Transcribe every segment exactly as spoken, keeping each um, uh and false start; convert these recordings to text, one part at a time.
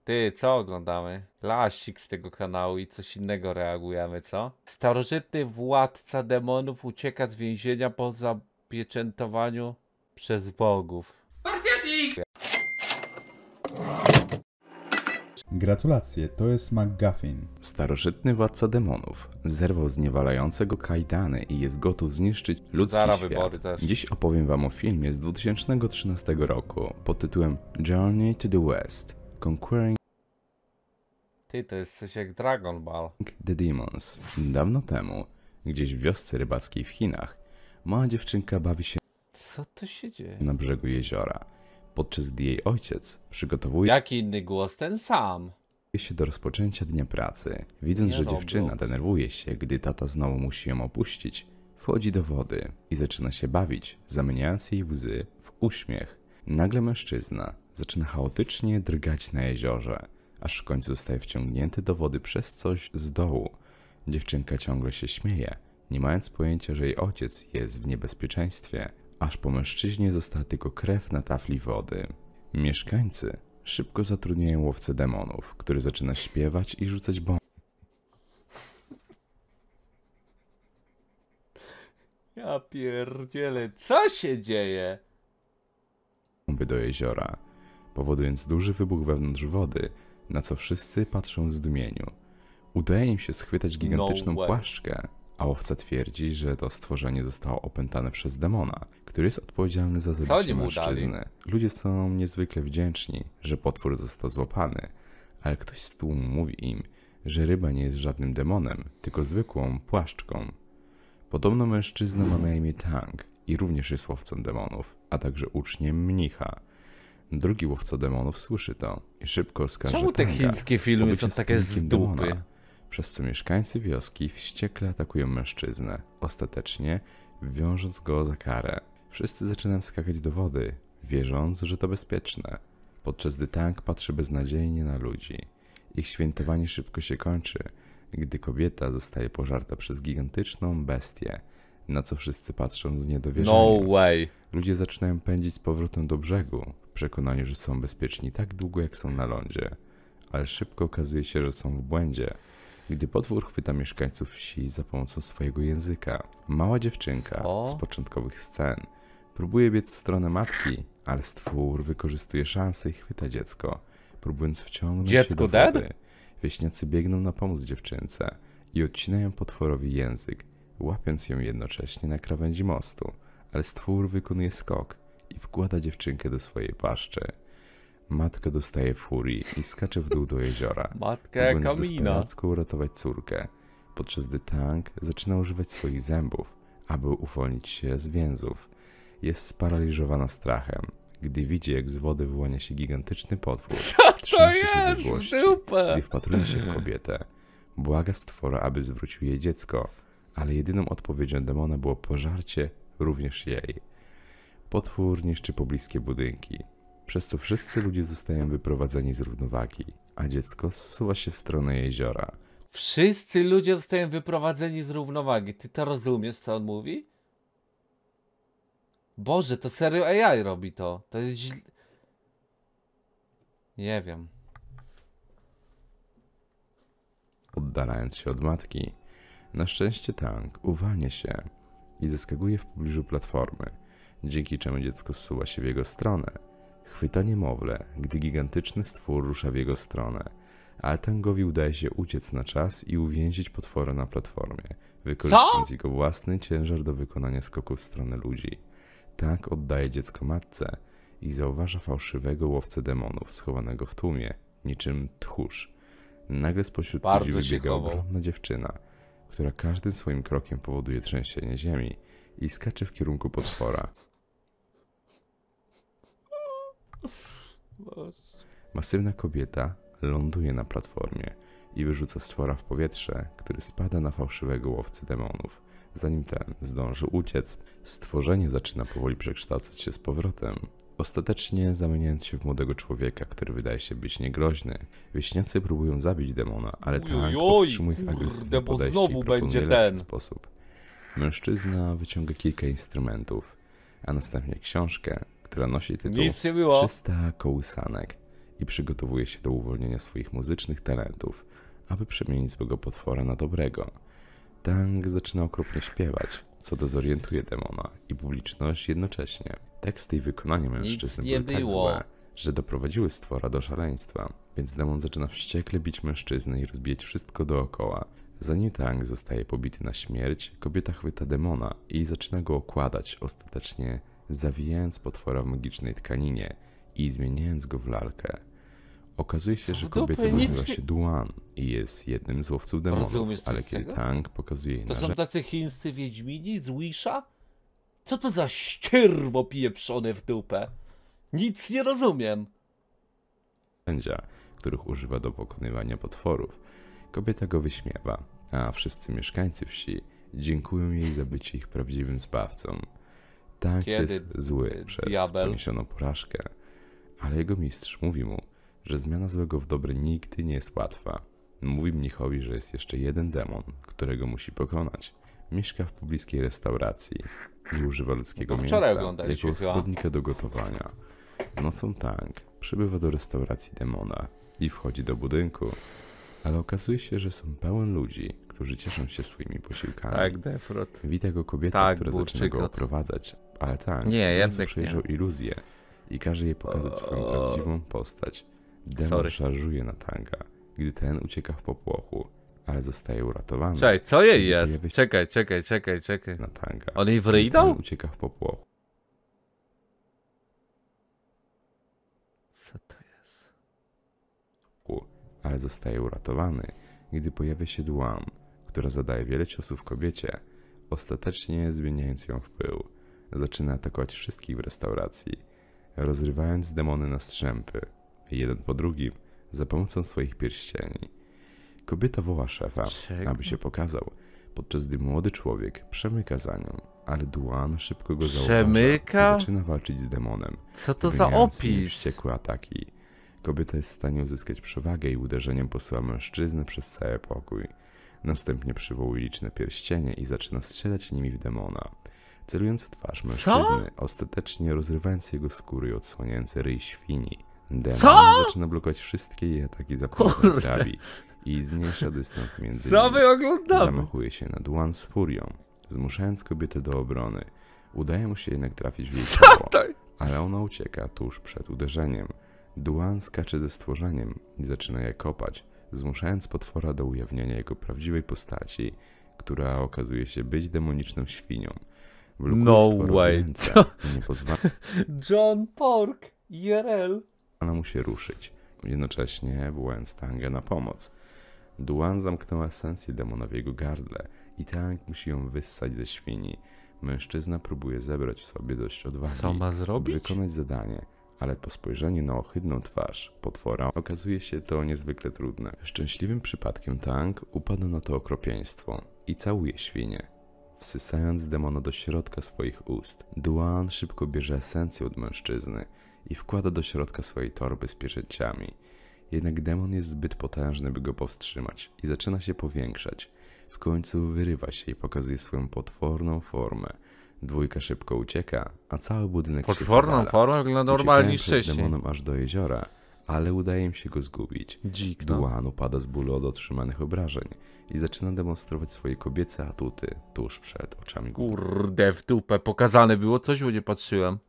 Ty, co oglądamy? Laścik z tego kanału i coś innego reagujemy, co? Starożytny władca demonów ucieka z więzienia po zapieczętowaniu przez bogów. Spartiatix! Gratulacje, to jest McGuffin. Starożytny władca demonów zerwał zniewalające go kajdany i jest gotów zniszczyć ludzki Zara świat. wybory też. Dziś opowiem wam o filmie z dwa tysiące trzynastego roku pod tytułem Journey to the West – Conquering Ty, to jest coś jak Dragon Ball. the Demons. Dawno temu, gdzieś w wiosce rybackiej w Chinach, mała dziewczynka bawi się Co to się dzieje? na brzegu jeziora, podczas gdy jej ojciec przygotowuje Jaki inny głos? Ten sam. się do rozpoczęcia dnia pracy. Widząc, Nie że Roblox. dziewczyna denerwuje się, gdy tata znowu musi ją opuścić, wchodzi do wody i zaczyna się bawić, zamieniając jej łzy w uśmiech. Nagle mężczyzna zaczyna chaotycznie drgać na jeziorze, aż w końcu zostaje wciągnięty do wody przez coś z dołu. Dziewczynka ciągle się śmieje, nie mając pojęcia, że jej ojciec jest w niebezpieczeństwie, aż po mężczyźnie została tylko krew na tafli wody. Mieszkańcy szybko zatrudniają łowcę demonów, który zaczyna śpiewać i rzucać Ja pierdzielę, co się dzieje? bomby do jeziora, powodując duży wybuch wewnątrz wody, na co wszyscy patrzą w zdumieniu. Udaje im się schwytać gigantyczną No way. płaszczkę, a łowca twierdzi, że to stworzenie zostało opętane przez demona, który jest odpowiedzialny za oni zabicie mu mężczyzny. Ludzie są niezwykle wdzięczni, że potwór został złapany, ale ktoś z tłumu mówi im, że ryba nie jest żadnym demonem, tylko zwykłą płaszczką. Podobno mężczyzna ma na imię Tang i również jest łowcą demonów, a także uczniem mnicha. Drugi łowca demonów słyszy to i szybko oskarża Czemu te Tanga chińskie o filmy bycie są takie z wspólnikiem dupy? demona, przez co mieszkańcy wioski wściekle atakują mężczyznę, ostatecznie wiążąc go za karę. Wszyscy zaczynają skakać do wody, wierząc, że to bezpieczne, podczas gdy Tang patrzy beznadziejnie na ludzi. Ich świętowanie szybko się kończy, gdy kobieta zostaje pożarta przez gigantyczną bestię, na co wszyscy patrzą z No niedowierzaniem. way. Ludzie zaczynają pędzić z powrotem do brzegu, w przekonaniu, że są bezpieczni tak długo, jak są na lądzie. Ale szybko okazuje się, że są w błędzie, gdy potwór chwyta mieszkańców wsi za pomocą swojego języka. Mała dziewczynka Co? z początkowych scen próbuje biec w stronę matki, ale stwór wykorzystuje szansę i chwyta dziecko, próbując wciągnąć Dziecko się do dead? wody. Wieśniacy biegną na pomóc dziewczynce i odcinają potworowi język, łapiąc ją jednocześnie na krawędzi mostu, ale stwór wykonuje skok i wkłada dziewczynkę do swojej paszczy. Matka dostaje furii i skacze w dół do jeziora, Matka jaka próbując mina. desperacko uratować córkę, podczas gdy Tang zaczyna używać swoich zębów, aby uwolnić się z więzów. Jest sparaliżowana strachem, gdy widzi, jak z wody wyłania się gigantyczny potwór. Co to Trzęsie się ze jest? złości, W dupę. gdy wpatruje się w kobietę. Błaga stwora, aby zwrócił jej dziecko, ale jedyną odpowiedzią demona było pożarcie również jej. Potwór niszczy pobliskie budynki, przez co wszyscy ludzie zostają wyprowadzeni z równowagi, a dziecko zsuwa się w stronę jeziora. Wszyscy ludzie zostają wyprowadzeni z równowagi. Ty to rozumiesz, co on mówi? Boże, to serio A I robi to. To jest źle. Nie wiem. Oddalając się od matki, na szczęście Tang uwalnia się i zeskakuje w pobliżu platformy, dzięki czemu dziecko zsuwa się w jego stronę. Chwyta niemowlę, gdy gigantyczny stwór rusza w jego stronę, ale Tangowi udaje się uciec na czas i uwięzić potwora na platformie, wykorzystując jego własny ciężar do wykonania skoku w stronę ludzi. Tang oddaje dziecko matce i zauważa fałszywego łowcę demonów schowanego w tłumie, niczym tchórz. Nagle spośród Bardzo ludzi wybiega się chował. ogromna dziewczyna, która każdym swoim krokiem powoduje trzęsienie ziemi i skacze w kierunku potwora. Masywna kobieta ląduje na platformie i wyrzuca stwora w powietrze, który spada na fałszywego łowcę demonów. Zanim ten zdąży uciec, stworzenie zaczyna powoli przekształcać się z powrotem, ostatecznie zamieniając się w młodego człowieka, który wydaje się być niegroźny. Wieśniacy próbują zabić demona, ale Tang Ojojoj, powstrzymuje ich kurde, agresywne bo podejście znowu i proponuje będzie lepszy ten. sposób. Mężczyzna wyciąga kilka instrumentów, a następnie książkę, która nosi tytuł Nic nie było. trzysta kołysanek i przygotowuje się do uwolnienia swoich muzycznych talentów, aby przemienić złego potwora na dobrego. Tang zaczyna okropnie śpiewać, co dezorientuje demona i publiczność jednocześnie. Teksty i wykonanie mężczyzny nie były tak było. złe, że doprowadziły stwora do szaleństwa, więc demon zaczyna wściekle bić mężczyznę i rozbijać wszystko dookoła. Zanim Tang zostaje pobity na śmierć, kobieta chwyta demona i zaczyna go okładać, ostatecznie zawijając potwora w magicznej tkaninie i zmieniając go w lalkę. Okazuje się, Co że w dupę, kobieta nic nazywa nie- się Duan i jest jednym z łowców demonów, Rozumiesz coś ale z kiedy tego? Tang pokazuje jej To są narzędzia, tacy chińscy wiedźmini z Wisha? Co to za ścierwo pieprzone w dupę? Nic nie rozumiem. których używa do pokonywania potworów, kobieta go wyśmiewa, a wszyscy mieszkańcy wsi dziękują jej za bycie ich prawdziwym zbawcą. Tang Kiedy, jest zły y, przez diabeł? poniesioną porażkę, ale jego mistrz mówi mu, że zmiana złego w dobre nigdy nie jest łatwa. Mówi mnichowi, że jest jeszcze jeden demon, którego musi pokonać. Mieszka w pobliskiej restauracji i używa ludzkiego To wczoraj mięsa oglądaliśmy jako chyba. składnika do gotowania. Nocą Tang przybywa do restauracji demona i wchodzi do budynku, ale okazuje się, że są pełen ludzi, którzy cieszą się swoimi posiłkami. Tak, Defrot. Wita go kobieta, Tak, która zaczyna go burczykot. oprowadzać, ale tak, Nie, od razu jednak przejrzał nie. iluzję i każe jej pokazać swoją prawdziwą postać. Demon Sorry. szarżuje na Tanga, gdy ten ucieka w popłochu, ale zostaje uratowany. Czekaj, co jej Gdy jest? pojawia się Czekaj, czekaj, czekaj, czekaj. na Tanga. On jej Gdy ten wyjdą? ucieka w popłochu, Co to jest? ale zostaje uratowany, gdy pojawia się Duan, która zadaje wiele ciosów kobiecie, ostatecznie zmieniając ją w pył. Zaczyna atakować wszystkich w restauracji, rozrywając demony na strzępy, jeden po drugim, za pomocą swoich pierścieni. Kobieta woła szefa, Czekaj. aby się pokazał, podczas gdy młody człowiek przemyka za nią, ale Duan szybko go zauważa Przemyka? i zaczyna walczyć z demonem. Co to za wymieniając z nim opis? wściekłe ataki. Kobieta jest w stanie uzyskać przewagę i uderzeniem posyła mężczyznę przez cały pokój. Następnie przywołuje liczne pierścienie i zaczyna strzelać nimi w demona. Celując w twarz mężczyzny, ostatecznie rozrywając jego skóry i odsłaniając ryj świni. Demon Co? zaczyna blokować wszystkie jej ataki za pomocą Kurde. grabi i zmniejsza dystans między Co nimi. my oglądamy? Zamachuje się na Duan z furią, zmuszając kobietę do obrony. Udaje mu się jednak trafić w jej Co ciało, to? ale ona ucieka tuż przed uderzeniem. Duan skacze ze stworzeniem i zaczyna je kopać, zmuszając potwora do ujawnienia jego prawdziwej postaci, która okazuje się być demoniczną świnią. Blokuje No stworowi way. ręce Co? i nie pozwala John Pork, I R L. mu się ruszyć, jednocześnie wołając Tanga na pomoc. Duan zamknęła esencję demona w jego gardle i Tang musi ją wyssać ze świni. Mężczyzna próbuje zebrać w sobie dość odwagi, Co ma by zrobić? wykonać zadanie, ale po spojrzeniu na ohydną twarz potwora okazuje się to niezwykle trudne. Szczęśliwym przypadkiem Tang upada na to okropieństwo i całuje świnię, wsysając demona do środka swoich ust. Duan szybko bierze esencję od mężczyzny i wkłada do środka swojej torby z pieczęciami. Jednak demon jest zbyt potężny, by go powstrzymać i zaczyna się powiększać. W końcu wyrywa się i pokazuje swoją potworną formę. Dwójka szybko ucieka, a cały budynek się Potworną zawala. formę wygląda normalnie niż Uciekają przed wcześniej. demonem aż do jeziora, ale udaje im się go zgubić. Dzik, no. Duan upada z bólu od otrzymanych obrażeń i zaczyna demonstrować swoje kobiece atuty tuż przed oczami Kurde, w dupę. Pokazane było coś, bo nie patrzyłem.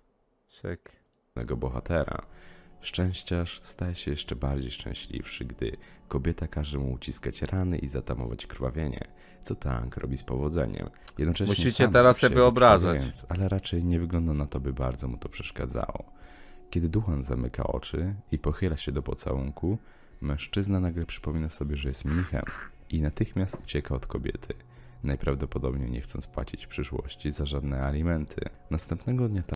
Czek. głównego bohatera. Szczęściarz staje się jeszcze bardziej szczęśliwszy, gdy kobieta każe mu uciskać rany i zatamować krwawienie, co Tang robi z powodzeniem. Jednocześnie Musicie sam teraz się sobie wyobrażać. wykrwawiając, ale raczej nie wygląda na to, by bardzo mu to przeszkadzało. Kiedy Duan zamyka oczy i pochyla się do pocałunku, mężczyzna nagle przypomina sobie, że jest mnichem i natychmiast ucieka od kobiety, najprawdopodobniej nie chcąc płacić w przyszłości za żadne alimenty. Następnego dnia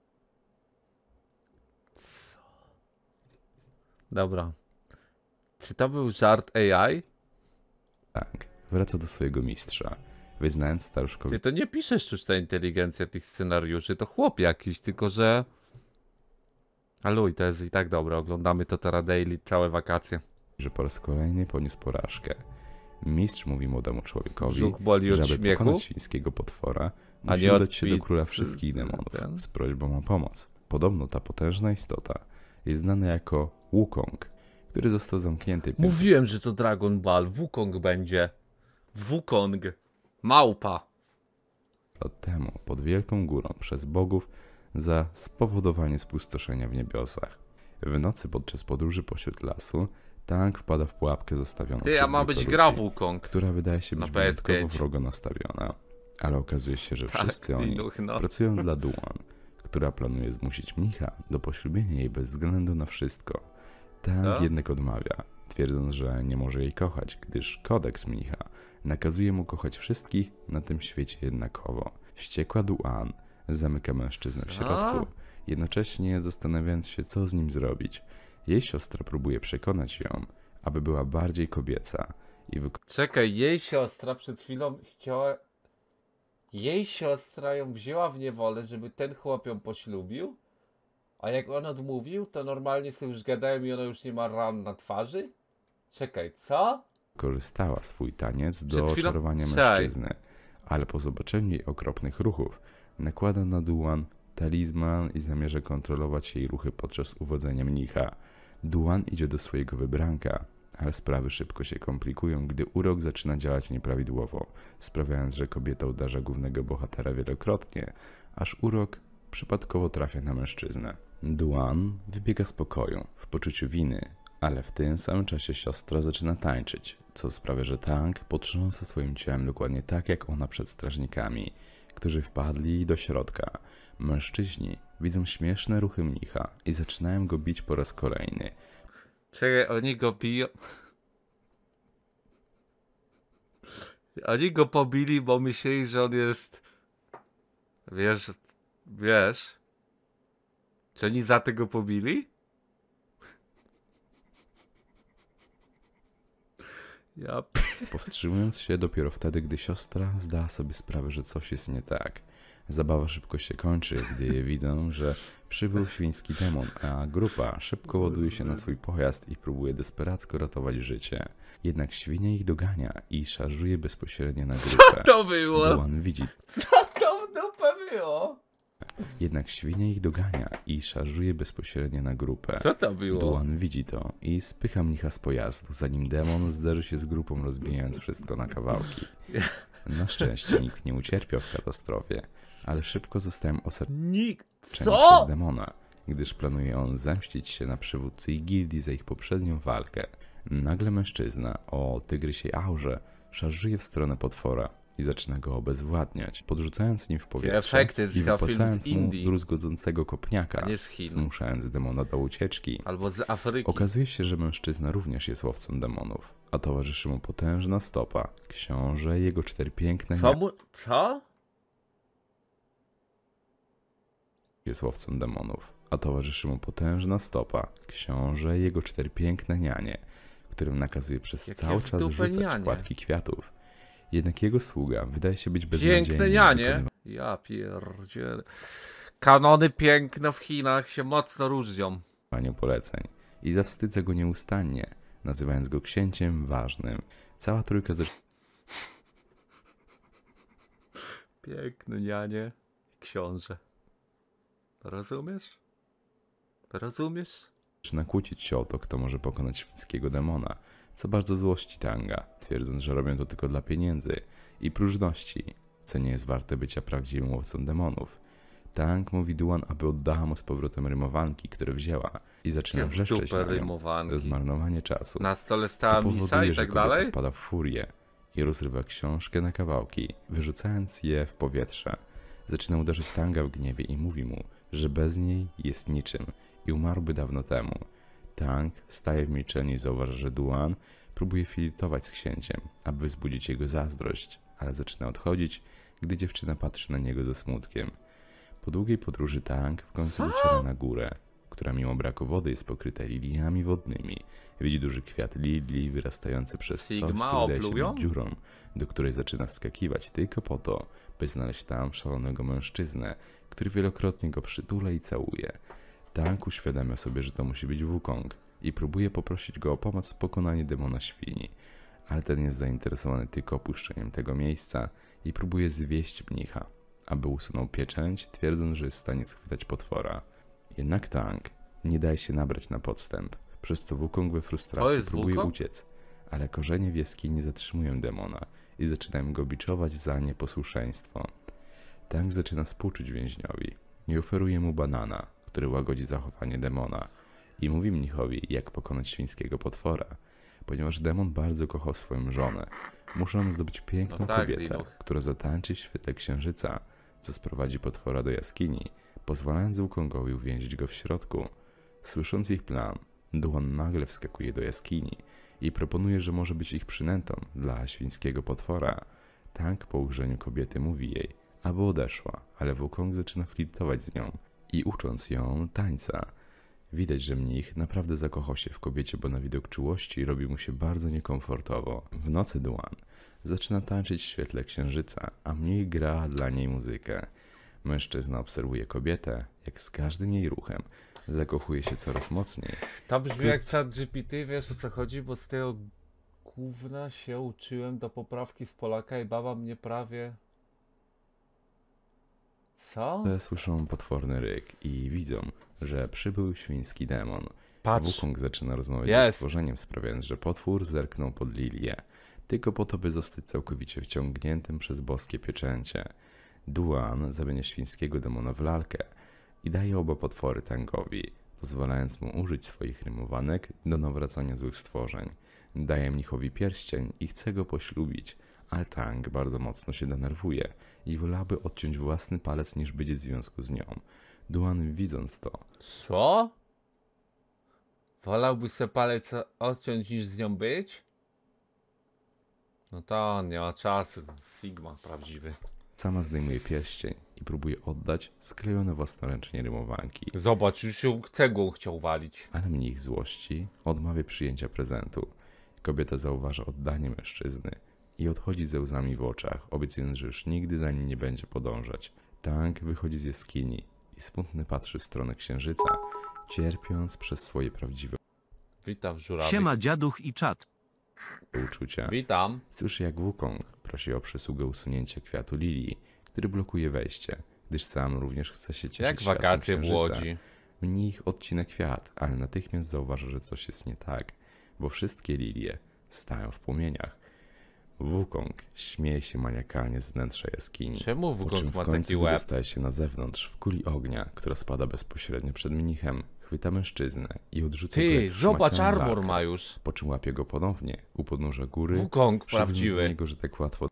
Dobra. Czy to był żart A I? Tang wraca do swojego mistrza, wyznając Ty staruszkowi to nie pisze sztuczna inteligencja tych scenariuszy, to chłop jakiś, tylko że... Aluj, to jest i tak dobre, oglądamy to teraz daily, całe wakacje. że po raz kolejny poniósł porażkę. Mistrz mówi młodemu człowiekowi, Brzuch boli że od aby śmiechu, pokonać świńskiego potwora, a musi nie od udać się do króla pizzy wszystkich z demonów ten. z prośbą o pomoc. Podobno ta potężna istota jest znany jako Wukong, który został zamknięty pięćset Mówiłem, że to Dragon Ball. Wukong będzie. Wukong. Małpa. lat temu pod Wielką Górą przez bogów za spowodowanie spustoszenia w niebiosach. W nocy podczas podróży pośród lasu Tang wpada w pułapkę zostawioną Ty, przez a ma być grupę gra ludzi, Wukong. która wydaje się na być P S wyjątkowo pięć. wrogo nastawiona, ale okazuje się, że Tak, wszyscy oni Dinuch, no. pracują dla Duan, która planuje zmusić mnicha do poślubienia jej bez względu na wszystko. Tang Co? jednak odmawia, twierdząc, że nie może jej kochać, gdyż kodeks mnicha nakazuje mu kochać wszystkich na tym świecie jednakowo. Wściekła Duan zamyka mężczyznę w Co? środku, jednocześnie zastanawiając się, co z nim zrobić. Jej siostra próbuje przekonać ją, aby była bardziej kobieca i Czekaj, jej siostra przed chwilą chciała... Jej siostra ją wzięła w niewolę, żeby ten chłop ją poślubił? A jak on odmówił, to normalnie sobie już gadają i ona już nie ma ran na twarzy? Czekaj, co? wykorzystała swój taniec do Przed chwilą- oczarowania Czekaj. mężczyzny, ale po zobaczeniu jej okropnych ruchów nakłada na Duan talizman i zamierza kontrolować jej ruchy podczas uwodzenia mnicha. Duan idzie do swojego wybranka, ale sprawy szybko się komplikują, gdy urok zaczyna działać nieprawidłowo, sprawiając, że kobieta uderza głównego bohatera wielokrotnie, aż urok przypadkowo trafia na mężczyznę. Duan wybiega z pokoju w poczuciu winy, ale w tym samym czasie siostra zaczyna tańczyć, co sprawia, że Tang potrząsa swoim ciałem dokładnie tak jak ona przed strażnikami, którzy wpadli do środka. Mężczyźni widzą śmieszne ruchy mnicha i zaczynają go bić po raz kolejny. Czekaj, oni go biją... Oni go pobili, bo myśleli, że on jest... Wiesz... Wiesz... Czy oni za tego pobili? Ja... p- Powstrzymując się dopiero wtedy, gdy siostra zdała sobie sprawę, że coś jest nie tak. Zabawa szybko się kończy, gdy widzą, że przybył świński demon, a grupa szybko ładuje się na swój pojazd i próbuje desperacko ratować życie. Jednak świnia ich dogania i szarżuje bezpośrednio na grupę. To było! Duan widzi Co to w dupę było? Jednak świnia ich dogania i szarżuje bezpośrednio na grupę. Co to było? Duan widzi to i spycha mnicha z pojazdu, zanim demon zderzy się z grupą, rozbijając wszystko na kawałki. Na szczęście nikt nie ucierpiał w katastrofie, ale szybko zostałem osadzony Nikt... przez Co? demona, gdyż planuje on zemścić się na przywódcy ich gildii za ich poprzednią walkę. Nagle mężczyzna o tygrysiej aurze szarżuje w stronę potwora i zaczyna go obezwładniać, podrzucając nim w powietrze efekty z i chyba film z wypłacając mu Indii, druzgodzącego kopniaka, a nie z Chin. zmuszając demona do ucieczki. Albo z Afryki. Okazuje się, że mężczyzna również jest łowcą demonów, a towarzyszy mu potężna stopa, książę i jego cztery piękne Co mu... Co? jest łowcą demonów, a towarzyszy mu potężna stopa, książę i jego cztery piękne nianie, którym nakazuje przez Jakie cały w czas dupę rzucać nianie? płatki kwiatów. Jednak jego sługa wydaje się być beznadziejny Piękne w nianie. Ja pierdzielę. Kanony piękne w Chinach się mocno różnią. wykonywaniu poleceń i zawstydza go nieustannie, nazywając go księciem ważnym. Cała trójka Piękne nianie. Książę. Rozumiesz? Rozumiesz? zaczyna kłócić się o to, kto może pokonać świńskiego demona, co bardzo złości Tanga, twierdząc, że robią to tylko dla pieniędzy i próżności, co nie jest warte bycia prawdziwym łowcą demonów. Tang mówi Duan, aby oddała mu z powrotem rymowanki, które wzięła i zaczyna Jakie w wrzeszczeć dupę na nią. To rymowanki. zmarnowanie czasu. Na stole To stała misa powoduje, i że tak kobieta dalej? wpada w furię i rozrywa książkę na kawałki, wyrzucając je w powietrze. Zaczyna uderzać Tanga w gniewie i mówi mu, że bez niej jest niczym i umarłby dawno temu. Tang staje w milczeniu i zauważa, że Duan próbuje flirtować z księciem, aby wzbudzić jego zazdrość, ale zaczyna odchodzić, gdy dziewczyna patrzy na niego ze smutkiem. Po długiej podróży Tang w końcu Co? dociera na górę, która mimo braku wody jest pokryta liliami wodnymi. Widzi duży kwiat lilii wyrastający przez Sigma coś, co wydaje się oplują? być dziurą, do której zaczyna skakiwać tylko po to, by znaleźć tam szalonego mężczyznę, który wielokrotnie go przytula i całuje. Tang uświadamia sobie, że to musi być Wukong i próbuje poprosić go o pomoc w pokonaniu demona świni, ale ten jest zainteresowany tylko opuszczeniem tego miejsca i próbuje zwieść mnicha, aby usunął pieczęć, twierdząc, że jest w stanie schwytać potwora. Jednak Tang Nie daje się nabrać na podstęp, przez co Wukong we To frustracji jest próbuje Wukong? uciec, ale korzenie w jaskini zatrzymują demona i zaczynają go biczować za nieposłuszeństwo. Tang zaczyna współczuć więźniowi i oferuje mu banana, który łagodzi zachowanie demona i mówi mnichowi, jak pokonać świńskiego potwora, ponieważ demon bardzo kochał swoją żonę. Muszą on zdobyć piękną No tak, kobietę, Dinuch. która zatańczy w świetle księżyca, co sprowadzi potwora do jaskini, pozwalając Wukongowi uwięzić go w środku. Słysząc ich plan, Duan nagle wskakuje do jaskini i proponuje, że może być ich przynętą dla świńskiego potwora. Tang po ujrzeniu kobiety mówi jej, aby odeszła, ale Wukong zaczyna flirtować z nią i ucząc ją tańca. Widać, że mnich naprawdę zakochał się w kobiecie, bo na widok czułości robi mu się bardzo niekomfortowo. W nocy Duan zaczyna tańczyć w świetle księżyca, a mnich gra dla niej muzykę. Mężczyzna obserwuje kobietę, jak z każdym jej ruchem zakochuje się coraz mocniej. To brzmi jak ChatGPT, wiesz o co chodzi, bo z tego gówna się uczyłem do poprawki z Polaka i baba mnie prawie... Co? Te słyszą potworny ryk i widzą, że przybył świński demon. Patrz, Wukong zaczyna rozmawiać Jest. ze stworzeniem, sprawiając, że potwór zerknął pod lilię, tylko po to, by zostać całkowicie wciągniętym przez boskie pieczęcie. Duan zamienia świńskiego demona w lalkę i daje oba potwory Tangowi, pozwalając mu użyć swoich rymowanek do nawracania złych stworzeń. Daje mnichowi pierścień i chce go poślubić, ale Tang bardzo mocno się denerwuje i wolałaby odciąć własny palec niż być w związku z nią. Duan, widząc to, co? Wolałby se palec odciąć niż z nią być? No to on nie ma czasu, Sigma prawdziwy. sama zdejmuje pierścień i próbuje oddać sklejone własnoręcznie rymowanki. Zobacz, już ją cegłą chciał walić. Ale mnich złości odmawia przyjęcia prezentu. Kobieta zauważa oddanie mężczyzny i odchodzi ze łzami w oczach, obiecując, że już nigdy za nim nie będzie podążać. Tang wychodzi z jaskini i smutny patrzy w stronę księżyca, cierpiąc przez swoje prawdziwe Witam, żurawie. Siema dziaduch i czat. uczucia. Witam. Słyszy, jak Wukong prosi o przysługę usunięcia kwiatu lilii, który blokuje wejście, gdyż sam również chce się cieszyć Jak światłem wakacje w księżyca. Łodzi. Mnich odcina kwiat, ale natychmiast zauważa, że coś jest nie tak, bo wszystkie lilie stają w płomieniach. Wukong śmieje się maniakalnie z wnętrza jaskini, Czemu po czym Wukong w ma końcu taki łeb? wydostaje się na zewnątrz w kuli ognia, która spada bezpośrednio przed mnichem, chwyta mężczyznę i odrzuca go Ty, jak zobacz, szmacianą armor lalkę, ma już. po czym łapie go ponownie u podnóża góry, Wukong szedząc z prawdziwy. niego, że tak łatwo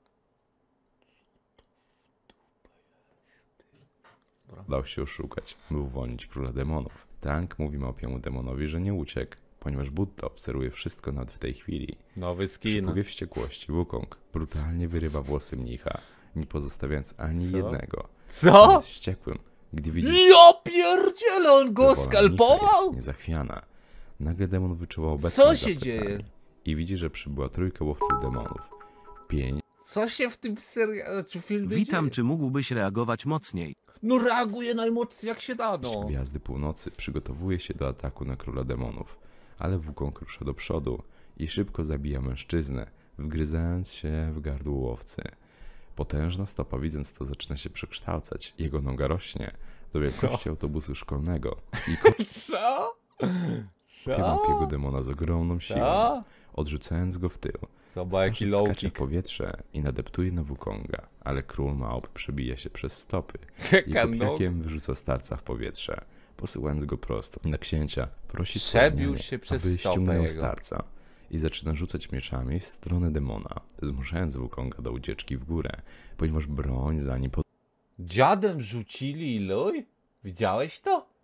dał się oszukać, by uwolnić króla demonów. Tang mówi małpiemu demonowi, że nie uciekł, ponieważ Buddha obserwuje wszystko nawet w tej chwili. Nowy Przy skin. powie wściekłości Wukong brutalnie wyrywa włosy mnicha, nie pozostawiając ani Co? jednego. Co? Jest wściekłym, gdy widzi, Ja pierdzielę, on że go wola mnicha skalpował? jest niezachwiana. Nagle demon wyczuwa obecność Co za się plecami dzieje? i widzi, że przybyła trójka łowców demonów. Pięć Co się w tym serialu czy filmie Witam, dzieje? czy mógłbyś reagować mocniej? No reaguje najmocniej jak się da, no. Gwiazdy Północy przygotowuje się do ataku na króla demonów, ale Wukong rusza do przodu i szybko zabija mężczyznę, wgryzając się w gardło łowcy. Potężna stopa, widząc to, zaczyna się przekształcać. Jego noga rośnie do wielkości autobusu szkolnego i kopie Co? małpiego Co? demona z ogromną siłą, Co? odrzucając go w tył. Zobacz jaki Starzec low skacze w kick. powietrze i nadeptuje na Wukonga, ale król małp przebija się przez stopy i Czeka no. kopniakiem wyrzuca starca w powietrze, posyłając go prosto na księcia. Prosi Przebił Słownianie, się przez aby stopę ściągnął jego. starca i zaczyna rzucać mieczami w stronę demona, zmuszając Wukonga do ucieczki w górę, ponieważ broń za nim pod... Dziadem rzucili iluj? Widziałeś to?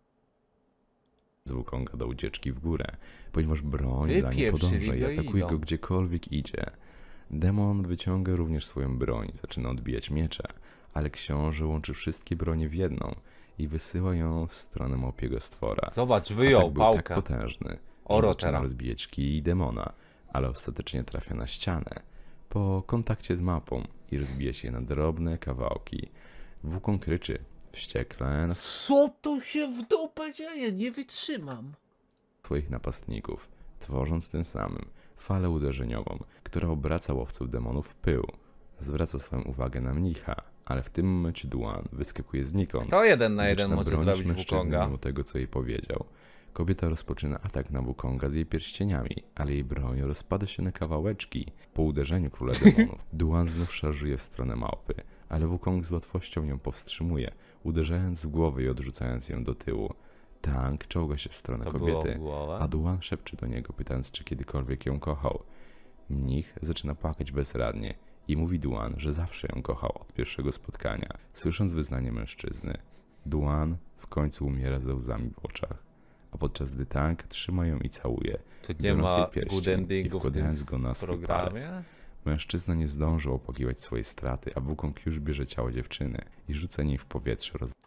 z Wukonga do ucieczki w górę, ponieważ broń za nim Wypieprzyli podąża i go i atakuje idą. go gdziekolwiek idzie. Demon wyciąga również swoją broń, zaczyna odbijać miecze, ale książę łączy wszystkie bronie w jedną i wysyła ją w stronę małpiego stwora. Zobacz, wyjął Atak był tak pałkę. potężny, że Oro zaczyna teraz. rozbijać kij demona, ale ostatecznie trafia na ścianę po kontakcie z mapą i rozbija się na drobne kawałki. Wukong ryczy wściekle na Co tu się w dupę dzieje? Nie wytrzymam. swoich napastników, tworząc tym samym falę uderzeniową, która obraca łowców demonów w pył. Zwraca swoją uwagę na mnicha, ale w tym momencie Duan wyskakuje znikąd. To jeden na i jeden zaczyna może bronić zrobić mężczyznę Wukonga. mimo tego, co jej powiedział. Kobieta rozpoczyna atak na Wukonga z jej pierścieniami, ale jej broń rozpada się na kawałeczki po uderzeniu króla demonów. Duan znów szarżuje w stronę małpy, ale Wukong z łatwością ją powstrzymuje, uderzając w głowę i odrzucając ją do tyłu. Tang czołga się w stronę To kobiety, było głowa. a Duan szepczy do niego, pytając, czy kiedykolwiek ją kochał. Mnich zaczyna płakać bezradnie i mówi Duan, że zawsze ją kochał od pierwszego spotkania, słysząc wyznanie mężczyzny. Duan w końcu umiera ze łzami w oczach, a podczas gdy Tang trzyma ją i całuje, Tu nie biorąc jej ma pierścień good i endingu w tym wkładając go na swój palec. programie. Mężczyzna nie zdążył opłakiwać swojej straty, a Wukong już bierze ciało dziewczyny i rzuca niej w powietrze. Roz...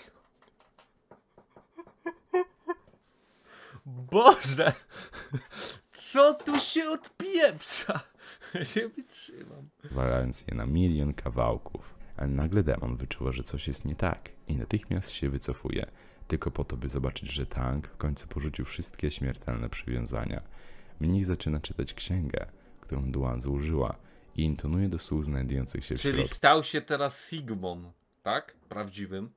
Boże! Co tu się odpieprza? Nie wytrzymam. Zwalając je na milion kawałków. A nagle demon wyczuwa, że coś jest nie tak i natychmiast się wycofuje, tylko po to, by zobaczyć, że Tang w końcu porzucił wszystkie śmiertelne przywiązania. Mnich zaczyna czytać księgę, którą Duan złożyła i intonuje do słów znajdujących się w Czyli środku, stał się teraz Sigmą, tak? Prawdziwym.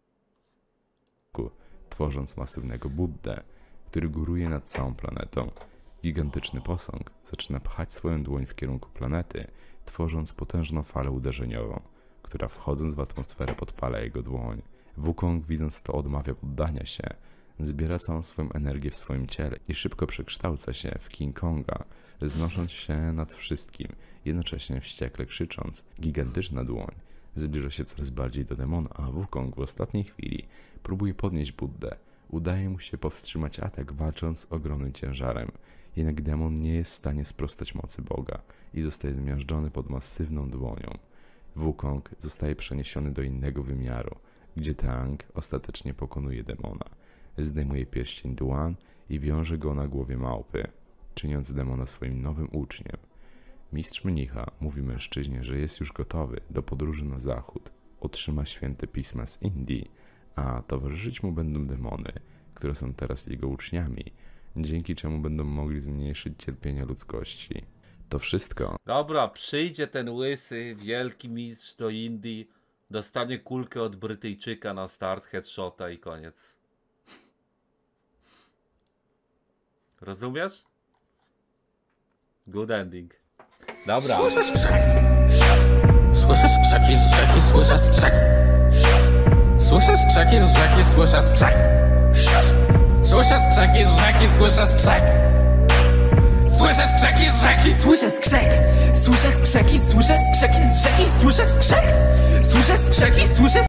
tworząc masywnego Buddę, który góruje nad całą planetą. Gigantyczny posąg zaczyna pchać swoją dłoń w kierunku planety, tworząc potężną falę uderzeniową, która wchodząc w atmosferę podpala jego dłoń. Wukong, widząc to, odmawia poddania się, zbiera całą swoją energię w swoim ciele i szybko przekształca się w King Konga, znosząc się nad wszystkim, jednocześnie wściekle krzycząc. Gigantyczna dłoń zbliża się coraz bardziej do demona, a Wukong w ostatniej chwili próbuje podnieść Buddę. Udaje mu się powstrzymać atak, walcząc z ogromnym ciężarem. Jednak demon nie jest w stanie sprostać mocy Boga i zostaje zmiażdżony pod masywną dłonią. Wukong zostaje przeniesiony do innego wymiaru, gdzie Tang ostatecznie pokonuje demona. Zdejmuje pierścień Duan i wiąże go na głowie małpy, czyniąc demona swoim nowym uczniem. Mistrz mnicha mówi mężczyźnie, że jest już gotowy do podróży na zachód. Otrzyma święte pisma z Indii, a towarzyszyć mu będą demony, które są teraz jego uczniami, dzięki czemu będą mogli zmniejszyć cierpienia ludzkości. To wszystko. Dobra, przyjdzie ten łysy, wielki mistrz do Indii, dostanie kulkę od Brytyjczyka na start, headshota i koniec. Rozumiesz? Good ending. Dobra. Słyszę skrzek. Słyszę skrzeki z rzeki, słyszę skrzek. Słyszę skrzeki z rzeki, słyszę skrzek. Słyszę skrzeki z rzeki, słyszę skrzek. Słyszę skrzeki z rzeki, słyszę skrzek. Słyszę skrzeki, słyszę skrzeki z rzeki, słyszę skrzek. Słyszę skrzeki, słyszę